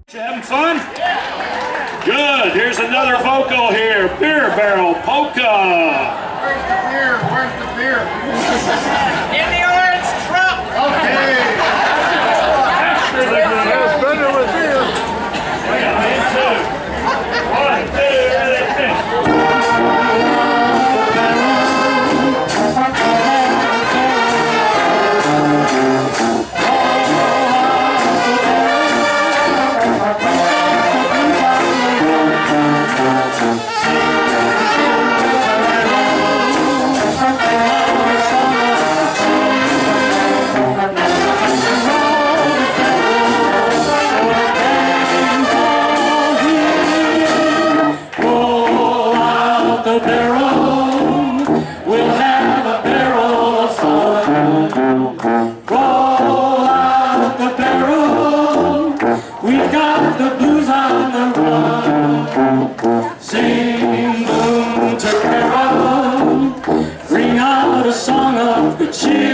You having fun? Good. Here's another vocal here. Beer Barrel Polka. Where's the beer? Where's the beer? In the orange truck. Okay. That's better with beer. One, two, ready, sing boom to Darryl, bring out a song of good cheer.